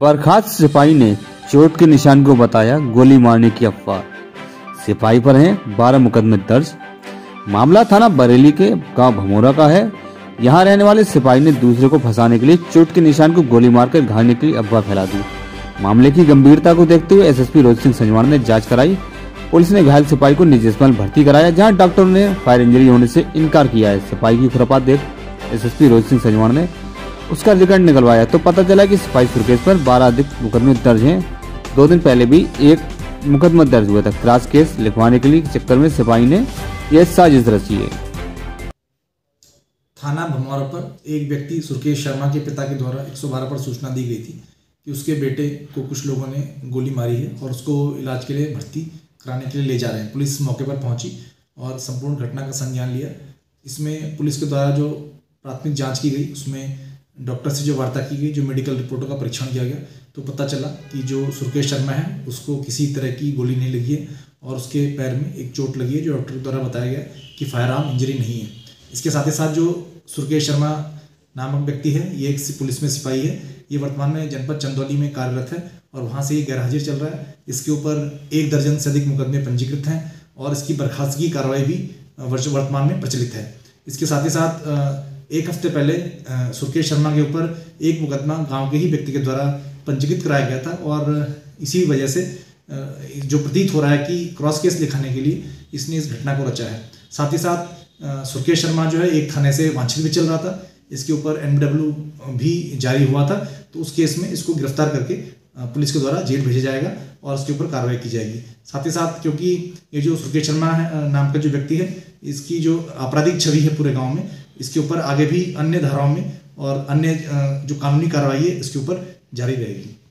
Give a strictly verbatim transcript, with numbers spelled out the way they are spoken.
बर्खास्त सिपाही ने चोट के निशान को बताया गोली मारने की अफवाह। सिपाही पर हैं बारह मुकदमे दर्ज। मामला थाना बरेली के गांव भमोरा का है। यहां रहने वाले सिपाही ने दूसरे को फंसाने के लिए चोट के निशान को गोली मारकर घायलने के लिए अफवाह फैला दी। मामले की गंभीरता को देखते हुए एसएसपी रोहित सिंह संजवान ने जांच कराई। पुलिस ने घायल सिपाही को निजी अस्पताल भर्ती कराया, जहां डॉक्टरों ने फायर इंजरी होने से इनकार किया है। सिपाही की खुरापात देख एसएसपी रोहित सिंह संजवान ने उसका रिकॉर्ड निकलवाया तो पता चला कि सिपाही सुरकेश पर बारह अधिक मुकदमे दर्ज हैं। दो दिन पहले भी एक मुकदमा दर्ज हुआ था। क्रॉस केस लिखवाने के लिए चक्कर में सिपाही ने यह साजिश रची है। थाना भमोरा पर एक व्यक्ति सुरकेश शर्मा के पिता के द्वारा एक सौ बारह पर सूचना दी गई थी कि उसके बेटे को कुछ लोगों ने गोली मारी है और उसको इलाज के लिए भर्ती कराने के लिए ले जा रहे हैं। पुलिस मौके पर पहुंची और संपूर्ण घटना का संज्ञान लिया। इसमें पुलिस के द्वारा जो प्राथमिक जांच की गई उसमें डॉक्टर से जो वार्ता की गई, जो मेडिकल रिपोर्टों का परीक्षण किया गया, तो पता चला कि जो सुरकेश शर्मा है उसको किसी तरह की गोली नहीं लगी है और उसके पैर में एक चोट लगी है, जो डॉक्टर द्वारा बताया गया कि फायर आर्म इंजरी नहीं है। इसके साथ ही साथ जो सुरकेश शर्मा नामक व्यक्ति है, ये एक पुलिस में सिपाही है। ये वर्तमान में जनपद चंदौली में कार्यरत है और वहाँ से ये गैरहाजिर चल रहा है। इसके ऊपर एक दर्जन से अधिक मुकदमे पंजीकृत हैं और इसकी बर्खास्तगी कार्रवाई भी वर्तमान में प्रचलित है। इसके साथ ही साथ एक हफ्ते पहले सुरकेश शर्मा के ऊपर एक मुकदमा गांव के ही व्यक्ति के द्वारा पंजीकृत कराया गया था और इसी वजह से जो प्रतीत हो रहा है कि क्रॉस केस लिखाने के लिए इसने इस घटना को रचा है। साथ ही साथ सुरकेश शर्मा जो है एक थाने से वांछित भी चल रहा था। इसके ऊपर एनडब्ल्यू भी जारी हुआ था, तो उस केस में इसको गिरफ्तार करके पुलिस के द्वारा जेल भेजा जाएगा और उसके ऊपर कार्रवाई की जाएगी। साथ ही साथ क्योंकि ये जो सुरकेश शर्मा है नाम का जो व्यक्ति है, इसकी जो आपराधिक छवि है पूरे गांव में, इसके ऊपर आगे भी अन्य धाराओं में और अन्य जो कानूनी कार्रवाई है इसके ऊपर जारी रहेगी।